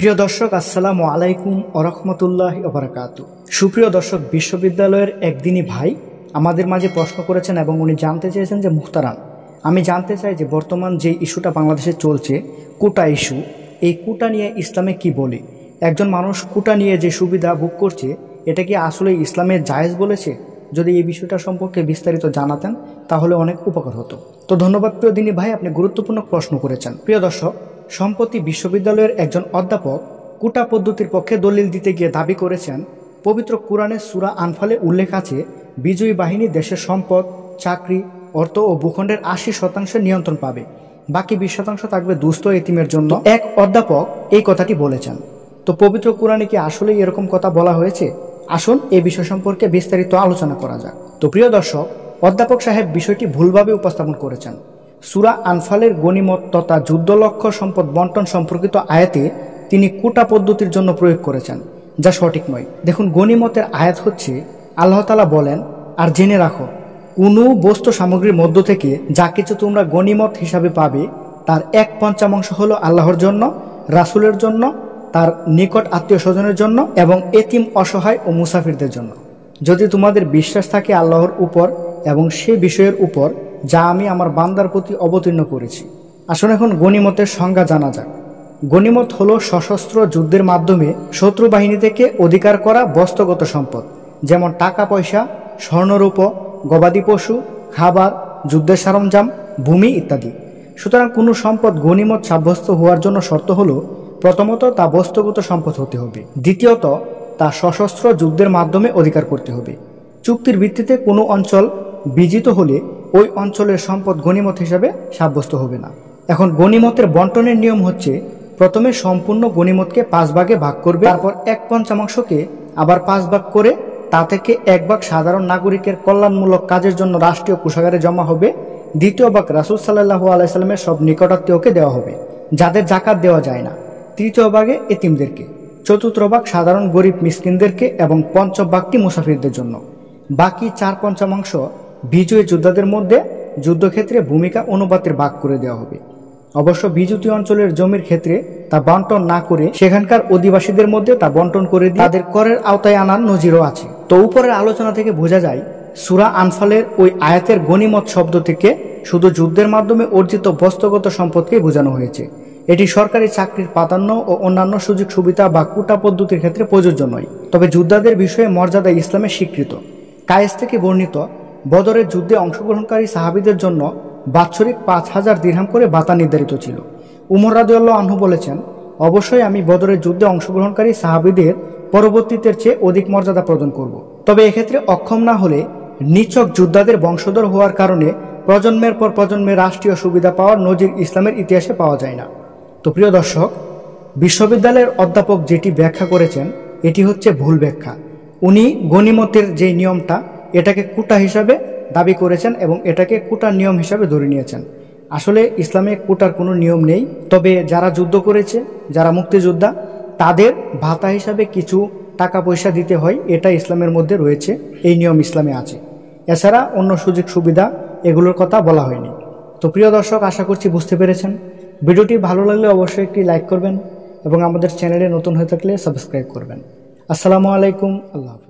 প্রিয় দর্শক, আসসালামু আলাইকুম ওরহমতুল্লাহি ওবারাকাতু। সুপ্রিয় দর্শক, বিশ্ববিদ্যালয়ের একদিনই ভাই আমাদের মাঝে প্রশ্ন করেছেন এবং উনি জানতে চেয়েছেন যে মুহতারাম, আমি জানতে চাই যে বর্তমান যে ইস্যুটা বাংলাদেশে চলছে, কোটা ইস্যু, এই কোটা নিয়ে ইসলামে কি বলে? একজন মানুষ কোটা নিয়ে যে সুবিধা ভোগ করছে, এটা কি আসলে ইসলামে জায়েজ বলেছে? যদি এই বিষয়টা সম্পর্কে বিস্তারিত জানাতেন তাহলে অনেক উপকার হতো। তো ধন্যবাদ প্রিয় দিনী ভাই, আপনি গুরুত্বপূর্ণ প্রশ্ন করেছেন। প্রিয় দর্শক, সম্প্রতি বিশ্ববিদ্যালয়ের একজন অধ্যাপক কোটা পদ্ধতির পক্ষে দলিল দিতে গিয়ে দাবি করেছেন, পবিত্র কোরআনের সূরা আনফালে উল্লেখ আছে, বিজয়ী বাহিনী দেশের সম্পদ, চাকরি, অর্থ ও ভূখণ্ডের 80% নিয়ন্ত্রণ পাবে, বাকি 20% থাকবে দুস্থ এতিমের জন্য। এক অধ্যাপক এই কথাটি বলেছেন। তো পবিত্র কোরআনে কি আসলেই এরকম কথা বলা হয়েছে? আসুন এই বিষয় সম্পর্কে বিস্তারিত আলোচনা করা যাক। তো প্রিয় দর্শক, অধ্যাপক সাহেব বিষয়টি ভুলভাবে উপস্থাপন করেছেন। সূরা আনফালের গনিমত তথা যুদ্ধলক্ষ্য সম্পদ বন্টন সম্পর্কিত আয়াতে তিনি কোটা পদ্ধতির জন্য প্রয়োগ করেছেন, যা সঠিক নয়। দেখুন, গনিমতের আয়াত হচ্ছে, আল্লাহ তাআলা বলেন, আর জেনে রাখো, কোনো বস্তু সামগ্রীর মধ্য থেকে যা কিছু তোমরা গনিমত হিসাবে পাবে, তার 1/5 হলো আল্লাহর জন্য, রাসূলের জন্য, তার নিকট আত্মীয় স্বজনের জন্য এবং এতিম, অসহায় ও মুসাফিরদের জন্য। যদি তোমাদের বিশ্বাস থাকে আল্লাহর উপর এবং সে বিষয়ের উপর যা আমি আমার বান্দার প্রতি অবতীর্ণ করেছি। আসুন এখন গনিমতের সংজ্ঞা জানা যাক। গনিমত হলো সশস্ত্র যুদ্ধের মাধ্যমে শত্রু বাহিনী থেকে অধিকার করা বস্তুগত সম্পদ, যেমন টাকা পয়সা, স্বর্ণরূপ, গবাদি পশু, খাবার, যুদ্ধের সরঞ্জাম, ভূমি ইত্যাদি। সুতরাং কোনো সম্পদ গনিমত সাব্যস্ত হওয়ার জন্য শর্ত হলো, প্রথমত তা বস্তুগত সম্পদ হতে হবে, দ্বিতীয়ত তা সশস্ত্র যুদ্ধের মাধ্যমে অধিকার করতে হবে। চুক্তির ভিত্তিতে কোনো অঞ্চল বিজিত হলে ওই অঞ্চলের সম্পদ গনিমত হিসাবে সাব্যস্ত হবে না। এখন গনিমতের বন্টনের নিয়ম হচ্ছে, প্রথমে সম্পূর্ণ গনিমতকে 5 ভাগে ভাগ করবে, তারপর 1/5কে আবার 5 ভাগ করে তা থেকে 1 ভাগ সাধারণ নাগরিকের কল্যাণমূলক কাজের জন্য রাষ্ট্রীয় কোষাগারে জমা হবে, দ্বিতীয় ভাগ রাসূল সাল্লাল্লাহু আলাইহি সাল্লামের সব নিকটাত্মীয়কে দেওয়া হবে যাদের জাকাত দেওয়া যায় না, তৃতীয় ভাগে এতিমদেরকে, চতুর্থ ভাগ সাধারণ গরিব মিসকিনদেরকে এবং পঞ্চম ভাগটি মুসাফিরদের জন্য। বাকি 4/5 বিজয়ী যোদ্ধাদের মধ্যে যুদ্ধক্ষেত্রে ভূমিকা অনুপাতের ভাগ করে দেওয়া হবে। অবশ্য বিজিত অঞ্চলের জমির ক্ষেত্রে তা বন্টন না করে সেখানকার অধিবাসীদের মধ্যে তা বন্টন করে দিয়ে তাদের করের আওতায় আনার নজিরও আছে। তো উপরের আলোচনা থেকে বোঝা যায়, সূরা আনফালের ওই আয়াতের গনিমত শব্দ থেকে শুধু যুদ্ধের মাধ্যমে অর্জিত বস্তুগত সম্পদকে বোঝানো হয়েছে। এটি সরকারি চাকরির প্রাধান্য ও অন্যান্য সুযোগ সুবিধা বা কোটা পদ্ধতির ক্ষেত্রে প্রযোজ্য নয়। তবে যোদ্ধাদের বিষয়ে মর্যাদা ইসলামে স্বীকৃত। কায়েস থেকে বর্ণিত, বদরের যুদ্ধে অংশগ্রহণকারী সাহাবীদের জন্য বাৎসরিক 5000 দিরহাম করে ভাতা নির্ধারিত ছিল। উমর রাদিয়াল্লাহু আনহু বলেছেন, অবশ্যই আমি বদরের যুদ্ধে অংশগ্রহণকারী সাহাবীদের পরবর্তীদের চেয়ে অধিক মর্যাদা প্রদান করব। তবে এক্ষেত্রে অক্ষম না হলে নিছক যোদ্ধাদের বংশধর হওয়ার কারণে প্রজন্মের পর প্রজন্মে রাষ্ট্রীয় সুবিধা পাওয়ার নজির ইসলামের ইতিহাসে পাওয়া যায় না। তো প্রিয় দর্শক, বিশ্ববিদ্যালয়ের অধ্যাপক যেটি ব্যাখ্যা করেছেন এটি হচ্ছে ভুল ব্যাখ্যা। উনি গনিমতের যে নিয়মটা, এটাকে কোটা হিসাবে দাবি করেছেন এবং এটাকে কোটার নিয়ম হিসাবে ধরে নিয়েছেন। আসলে ইসলামে কোটার কোনো নিয়ম নেই। তবে যারা যুদ্ধ করেছে, যারা মুক্তিযোদ্ধা, তাদের ভাতা হিসাবে কিছু টাকা পয়সা দিতে হয়, এটা ইসলামের মধ্যে রয়েছে, এই নিয়ম ইসলামে আছে। এছাড়া অন্য সুযোগ সুবিধা এগুলোর কথা বলা হয়নি। তো প্রিয় দর্শক, আশা করছি বুঝতে পেরেছেন। ভিডিওটি ভালো লাগলে অবশ্যই একটি লাইক করবেন এবং আমাদের চ্যানেলে নতুন হয়ে থাকলে সাবস্ক্রাইব করবেন। আসসালামু আলাইকুম, আল্লাহ হাফেজ।